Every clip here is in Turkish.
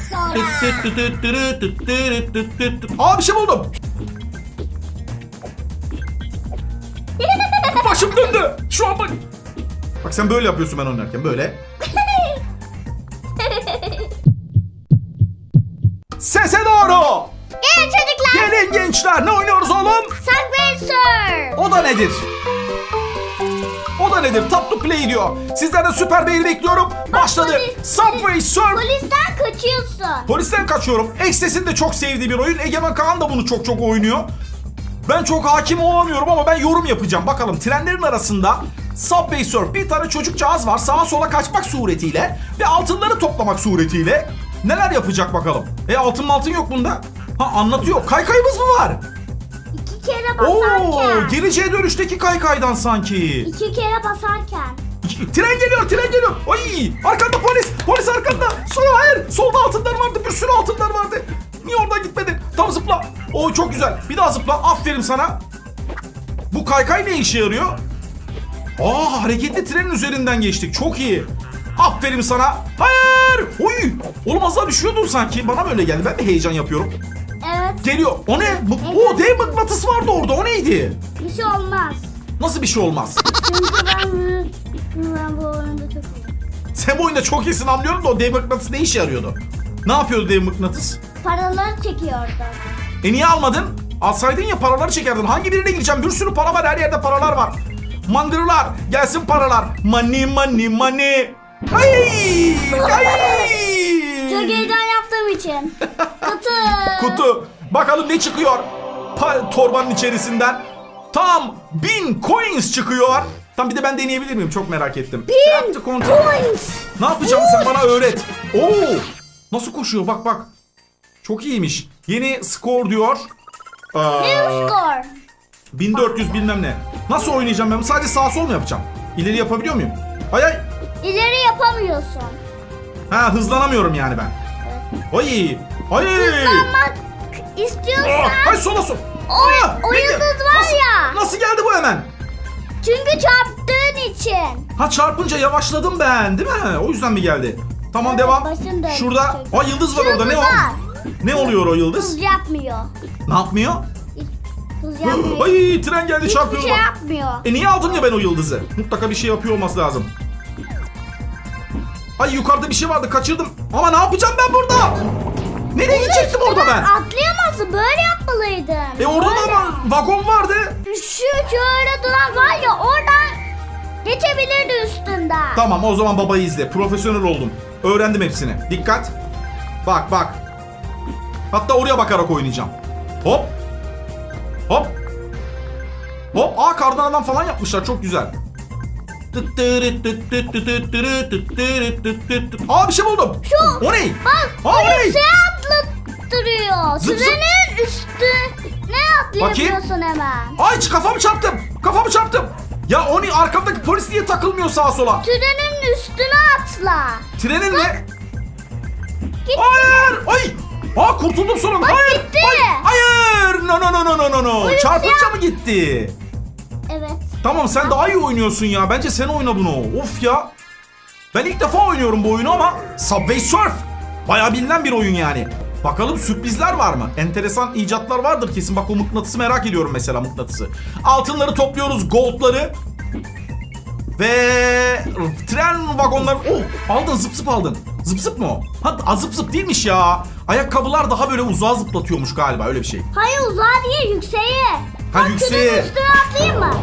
Aa, bir şey buldum. Başım döndü. Şu an bak. Bak sen böyle yapıyorsun ben oynarken. Böyle. Sese doğru. Gelin çocuklar. Gelin gençler. Ne oynuyoruz oğlum? Subway Surf. O da nedir? O da nedir? Tap to play diyor. Sizlerden süper beğeni bekliyorum. Başladı. Subway Surf. Polisten kaçıyorsun. Polisten kaçıyorum. Ekses'in de çok sevdiği bir oyun. Egemen Kaan da bunu çok oynuyor. Ben çok hakim olamıyorum ama ben yorum yapacağım. Bakalım trenlerin arasında Subway Surf. Bir tane çocukcağız var. Sağa sola kaçmak suretiyle ve altınları toplamak suretiyle neler yapacak bakalım. Altın yok bunda. Ha, anlatıyor. Kaykayımız mı var? 2 kere basarken. Geleceğe dönüşteki kaykaydan sanki. 2 kere basarken. Tren geliyor. Ay, arkanda polis. Polis arkanda. Sonra hayır. Solda altınlar vardı. Bir sürü altınlar vardı. Niye oradan gitmedin? Tam zıpla. Çok güzel. Bir daha zıpla. Aferin sana. Bu kaykay ne işe yarıyor? Hareketli trenin üzerinden geçtik. Çok iyi. Aferin sana. Hayır. Oy. Oğlum az daha düşüyordun sanki. Bana mı öyle geldi? Ben de heyecan yapıyorum. Evet. Geliyor. O ne? Dev mıknatıs vardı orada. O neydi? Bir şey olmaz. Nasıl bir şey olmaz? Çünkü ben bu oyunda çok iyiyim. Sen bu oyunda çok iyisin anlıyorum da o dev mıknatıs ne işe yarıyordu? Ne yapıyordu dev mıknatıs? Paraları çekiyordu. Niye almadın? Alsaydın ya, paraları çekerdin. Hangi birine gireceğim? Bir sürü para var. Her yerde paralar var. Mangırlar. Gelsin paralar. Money. Ay! Çok heyecan yaptığım için. Kutu. Bakalım ne çıkıyor? Torbanın içerisinden. Tam 1000 coins çıkıyor. Tam bir de ben deneyebilir miyim? Çok merak ettim. 1000 coins. Ne yapacağım sen bana öğret. Nasıl koşuyor? Bak. Çok iyiymiş. Yeni skor diyor. New score. 1400 bilmem ne. Nasıl oynayacağım ben? Sadece sağ sol mu yapacağım? İleri yapabiliyor muyum? Ay. İleri yapamıyorsun. Hızlanamıyorum yani ben. Evet. Ay. Hızlanmak istiyorsan. Ay sola. O yıldız var ya. Nasıl geldi bu hemen? Çünkü çarptığın için. Çarpınca yavaşladım ben, değil mi? O yüzden mi geldi? Tamam, Evet, devam. başında. Şurada. Yıldız var orada. Ne o? Ne oluyor o yıldız? Hız yapmıyor. Ne yapmıyor? Hız yapmıyor. Ay, tren geldi, çarpıyor. Hiçbir şey yapmıyor. Niye aldım ya ben o yıldızı? Mutlaka bir şey yapıyor olması lazım. Ay, yukarıda bir şey vardı, kaçırdım. Ama ne yapacağım ben burada? Nereye gidecektim orada ben? Atlayamazsın, böyle yapmalıydın. Orada da ama vagon vardı. Şöyle duran var ya, oradan geçebilirdi üstünden. Tamam, o zaman babayı izle. Profesyonel oldum. Öğrendim hepsini. Dikkat. Bak. Hatta oraya bakarak oynayacağım. Hop. Kardan adam falan yapmışlar. Çok güzel. Bir şey buldum. O ne? Bak, o ne? yükseğe atlattırıyor. Trenin üstüne atlayabiliyorsun hemen. Ay, kafamı çarptım. Ya o ne? Arkamdaki polis niye takılmıyor sağa sola? Trenin üstüne atla. Trenin mi? Gitti. Hayır. Ay. Kurtuldum sonunda. Bak, Hayır. gitti. Hayır. No. Çarpınca mı gitti? Evet. Tamam, sen daha iyi oynuyorsun ya. Bence sen oyna bunu. Of ya. Ben ilk defa oynuyorum bu oyunu ama Subway Surf. Bayağı bilinen bir oyun yani. Bakalım sürprizler var mı? Enteresan icatlar vardır kesin. Bak, o mıknatısı merak ediyorum mesela, mıknatısı. Altınları topluyoruz, goldları. Ve tren vagonları. Aldın, zıp aldın. Zıp mı o? Zıp değilmiş ya. Ayakkabılar daha böyle uzağa zıplatıyormuş galiba, öyle bir şey. Hayır, uzağa değil, yükseğe. Yükseğe. Trenin üstüne atlayayım mı?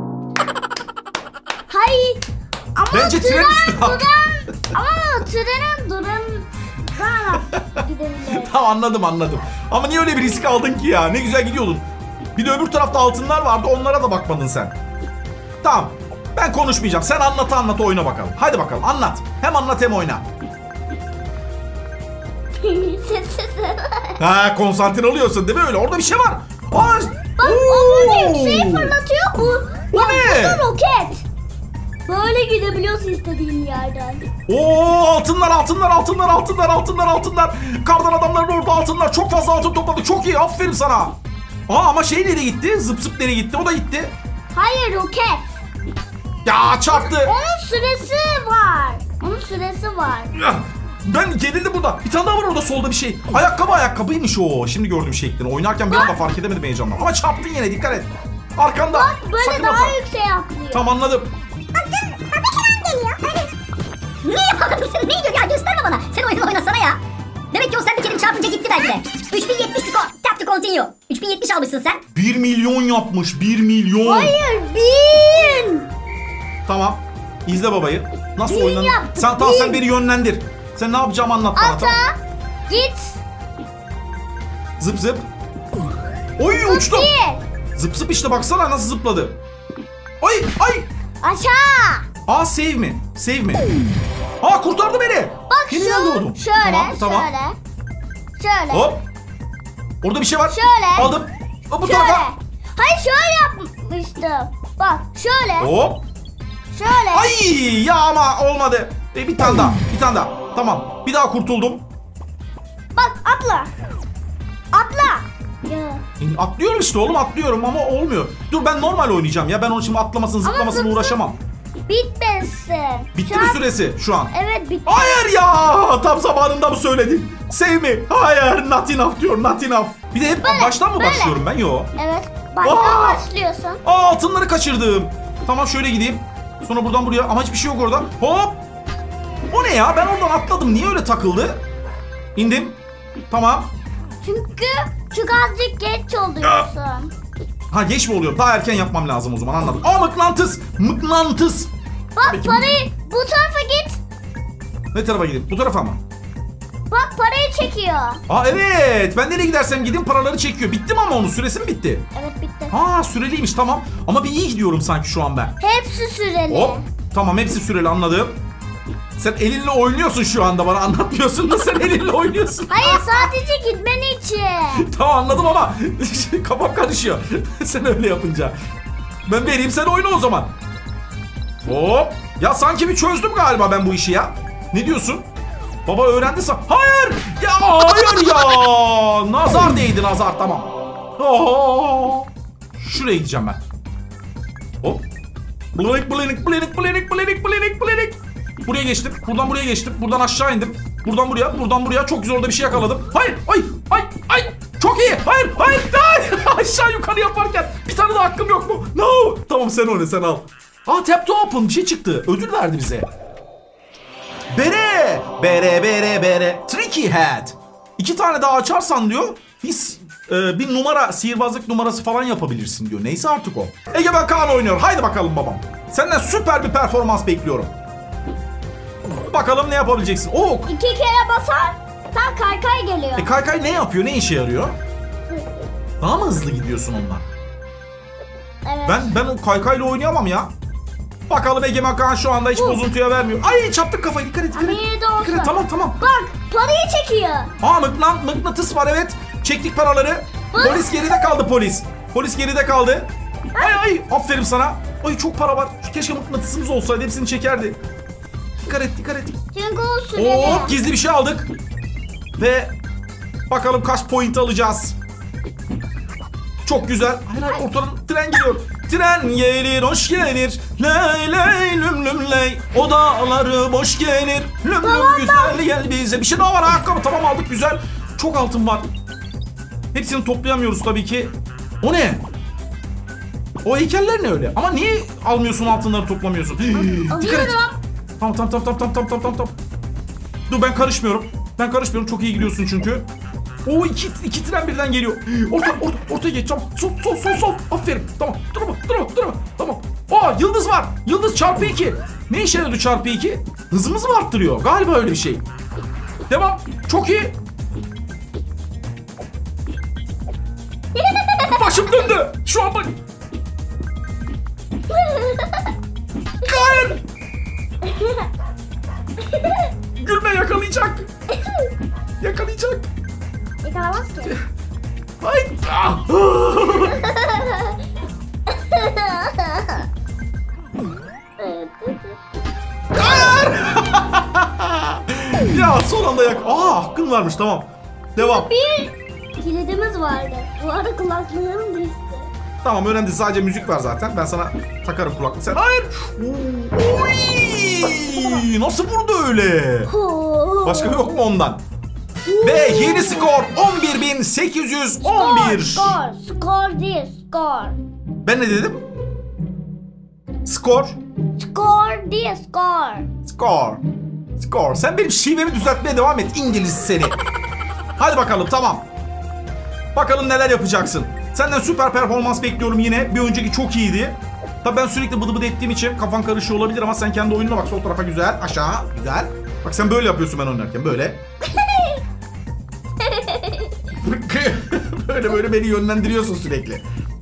Hayır. Ama Bence tren üstüne at. Ama trenin gidebilir. Tamam, anladım. Ama niye öyle bir risk aldın ki ya? Ne güzel gidiyordun. Bir de öbür tarafta altınlar vardı, onlara da bakmadın sen. Tamam, ben konuşmayacağım. Sen anlat oyna bakalım. Hadi bakalım, anlat. Hem anlat hem oyna. Konsantre oluyorsun değil mi öyle? Orada bir şey var. Bak, o böyle yükseği fırlatıyor. Bu ne? Bu roket. Böyle gidebiliyorsun istediğin yerden. Altınlar. Kardan adamların orada altınlar. Çok fazla altın topladı. Çok iyi, aferin sana. Ama nereye gitti? Zıp nereye gitti? O da gitti. Hayır, roket. Ya, çarptı. Onun süresi var. Ben gerildim burada. Bir tane daha var orada solda bir şey. Ayakkabıymış o. Şimdi gördüm şeklini. Oynarken bir anda fark edemedim heyecanla. Ama çarptın yine, dikkat et. Arkanda. Bak böyle Sakın daha atma. yükseğe atlıyor. Tamam, anladım. Niye yapamadın sen? Ne diyor ya? Gösterme bana. Sen oyunu oynasana ya. Demek ki o sen bir kere çarpınca gitti belki de. 3070 skor. Tap to continue. 3070 almışsın sen. 1 milyon yapmış. 1 milyon. Hayır 1000. Tamam. İzle babayı. Nasıl Bin oynanır? yaptık, Sen bin. beni yönlendir. Sen ne yapacağımı anlat bana. Tamam. Ata git. Zıp zıp. Oy, uçtum. Bir. Zıp zıp işte, baksana nasıl zıpladı. Ay ay. Aşağı. Save mi? Save mi? Kurtardı beni. Bak Yeniden doğdum. şöyle Tamam. şöyle. Hop. Orada bir şey var. Şöyle. Aldım. Bu Şöyle. tarafa. Hayır şöyle yapmıştım. Bak şöyle. Hop. Şöyle. Ay ya, ama olmadı. Bir tane daha. Bir tane daha. Tamam. Bir daha kurtuldum. Bak atla. Atla. Ya. Atlıyorum işte oğlum, atlıyorum ama olmuyor. Dur, ben normal oynayacağım ya. Ben onun şimdi atlamasını zıplamasını zıp zıp uğraşamam. Bitmesin. Bitti mi süresi şu an? Evet bitti. Hayır ya, tam zamanında mı söyledin? Save mi? Hayır, not enough diyor, not enough. Bir de hep baştan mı böyle. başlıyorum ben? Yo. Evet. Baştan Aa! başlıyorsun. Altınları kaçırdım. Tamam, şöyle gideyim. Sonra buradan buraya, ama hiçbir şey yok orada. Hop. O ne ya? Ben oradan atladım. Niye öyle takıldı? İndim. Tamam. Çünkü azıcık geç oluyorsun. Geç mi oluyor? Daha erken yapmam lazım o zaman, anladım. Mıknatıs. Mıknatıs. Bak Peki, parayı bu tarafa git. ne tarafa gideyim? Bu tarafa mı? Bak parayı çekiyor. Evet. Ben nereye gidersem gideyim paraları çekiyor. Bitti mi ama onun süresi mi bitti? Evet bitti. Süreliymiş, tamam. Ama bir iyi gidiyorum sanki şu an ben. Hepsi süreli. Hop. Tamam, hepsi süreli, anladım. Sen elinle oynuyorsun şu anda, bana anlatmıyorsun da sen elinle oynuyorsun. Hayır sadece gitmen için. Tamam, anladım ama kafam karışıyor. Sen öyle yapınca. Ben vereyim, sen oyna o zaman. Hop. Ya sanki bir çözdüm galiba ben bu işi ya. Ne diyorsun? Baba öğrendi Hayır! Ya hayır ya! Nazar değdi, nazar, tamam. Şuraya gideceğim ben. Hop. Blinik blinik blinik blinik blinik blinik blinik. Buraya geçtim. Buradan buraya geçtim. Buradan aşağı indim. Buradan buraya, buradan buraya. Çok güzel, orada bir şey yakaladım. Hayır, ay. Çok iyi. Hayır. Aşağı yukarı yaparken bir tane daha hakkım yok mu? No. Tamam, sen oyna, sen al. Tap to open bir şey çıktı. Ödül verdi bize. Bere. Tricky hat. 2 tane daha açarsan diyor, bir numara, sihirbazlık numarası falan yapabilirsin diyor. Neyse artık o. Egemen Kaan oynuyor. Haydi bakalım babam. Senden süper bir performans bekliyorum. Bakalım ne yapabileceksin. 2 kere basar. Tam kaykay geliyor. Kaykay ne yapıyor? Ne işe yarıyor? Daha mı hızlı gidiyorsun ondan? Evet. Ben o kaykayla oynayamam ya. Bakalım Egemen Kaan şu anda hiç bozuntuya vermiyor. Ay, çarptık kafayı. Dikkat et. Ama yine de olsun. Tamam. Bak parayı çekiyor. Mıknatıs var, evet. Çektik paraları. Polis geride kaldı, polis. Polis geride kaldı. Ay, aferin sana. Ay, çok para var. Keşke mıknatısımız olsaydı, hepsini çekerdi. Dikkat et. Çünkü o süreli. Gizli bir şey aldık. Ve bakalım kaç point alacağız. Çok güzel. Hayır, ortadan tren geliyor. Tren gelir, hoş gelir. Ley ley lüm lüm ley. O dağları boş gelir. Lüm lüm güzel gel bize. Bir şey daha var, ayakkabı. Tamam, aldık, güzel. Çok altın var. Hepsini toplayamıyoruz tabii ki. O ne? O heykeller ne öyle? Ama niye almıyorsun, altınları toplamıyorsun? Dikkat et. Tamam. Dur, ben karışmıyorum. Çok iyi gidiyorsun çünkü. İki tren birden geliyor. Ortaya geç. Tamam. Sol. Aferin. Tamam. Durma. Tamam. Yıldız var. Yıldız çarpı 2. Ne işe yarıyordu çarpı 2? Hızımızı mı arttırıyor? Galiba öyle bir şey. Devam. Çok iyi. Başım döndü. Şu an bak. Hayır. Gülme, yakalayacak. Yakalamaz ki. Ay. Ya son anda hakkın varmış, tamam. Devam. Bir kilidimiz vardı. Bu arada kulaklığım düştü. Tamam, önemli, sadece müzik var zaten. Ben sana takarım kulaklığı. Sen hayır. Oy! Nasıl vurdu öyle? Başka yok mu ondan? Ve yeni skor 11.811. Skor değil, skor. Ben ne dedim? Skor. Skor değil, skor. Skor. Sen benim şivemi düzeltmeye devam et İngiliz seni. Hadi bakalım, tamam. Bakalım neler yapacaksın. Senden süper performans bekliyorum yine. Bir önceki çok iyiydi. Tabii ben sürekli bıdı bıdı ettiğim için kafan karışıyor olabilir ama sen kendi oyununa bak. Sol tarafa güzel, aşağı güzel. Bak sen böyle yapıyorsun ben oynarken, böyle. böyle beni yönlendiriyorsun sürekli.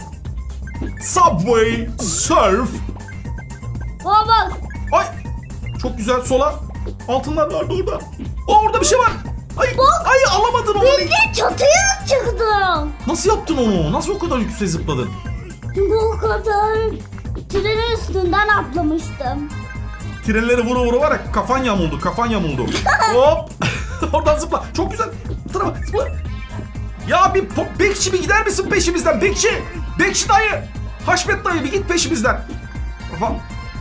Subway Surf. Baba. Ay, çok güzel, sola. Altınlar vardı orada. Orada bir şey var. Ay alamadın onu. Bildiğin çatıya çıktım. Nasıl yaptın onu? Nasıl o kadar yükseğe zıpladın? Bu kadar trenin üstünden atlamıştım. Trenleri vura var ya, kafan yamuldu. Hop. Oradan zıpla. Çok güzel. Bu tarafa zıpla. Ya bir bekçi, bir gider misin peşimizden? Bekçi dayı. Haşmet dayı, bir git peşimizden. Kafam.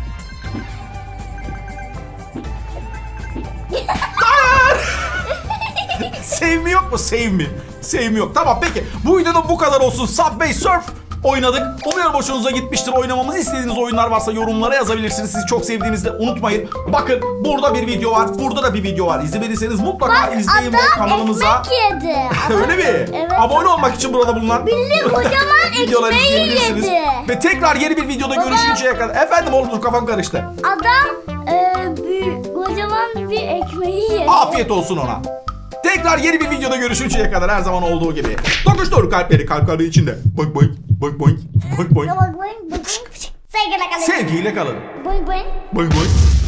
Save mi yok mu? Save mi yok? Tamam, peki. Bu videoda bu kadar olsun. Subway Surf oynadık. Umuyorum hoşunuza gitmiştir. Oynamamızı istediğiniz oyunlar varsa yorumlara yazabilirsiniz. Sizi çok sevdiğinizi de unutmayın. Bakın, burada bir video var. Burada da bir video var. İzlemediyseniz mutlaka izleyin ve kanalımıza. Ekmek yedi. Öyle mi? Evet. Abone olmak için burada bulunan Bildiğin kocaman videoları ekmeği izleyebilirsiniz. yedi. Ve tekrar yeni bir videoda görüşünceye kadar. Efendim, oldu, kafam karıştı. Adam kocaman bir ekmeği yedi. Afiyet olsun ona. Tekrar yeni bir videoda görüşünceye kadar her zaman olduğu gibi. Tokuştur kalpleri içinde. Boing boing boing boing boing boing. Sevgiyle kalın. Sevgiyle kalın. Boing boing. Boing boing.